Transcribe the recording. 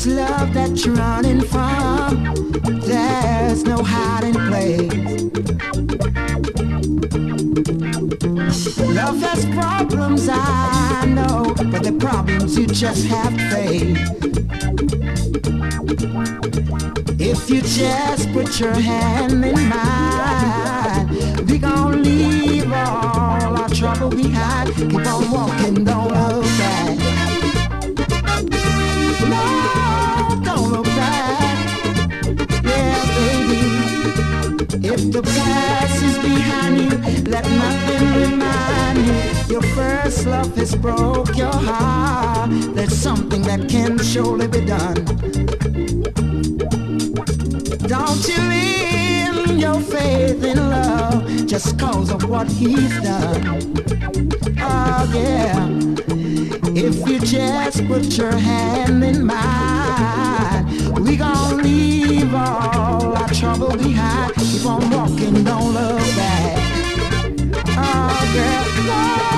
this love that you're running from, there's no hiding place. Love has problems, I know, but the problems you just have to face. If you just put your hand in mine, we gon' leave all our trouble behind. Keep on walking, don't look back. No, don't look back. Yeah, baby. If the past is behind you, let nothing remind you. Your first love has broke your heart. There's something that can surely be done. Don't you leave your faith in love just cause of what he's done. Oh yeah. If you just put your hand in mine, we gon' leave all our trouble behind. Keep on walking, don't look back. Oh girl, no.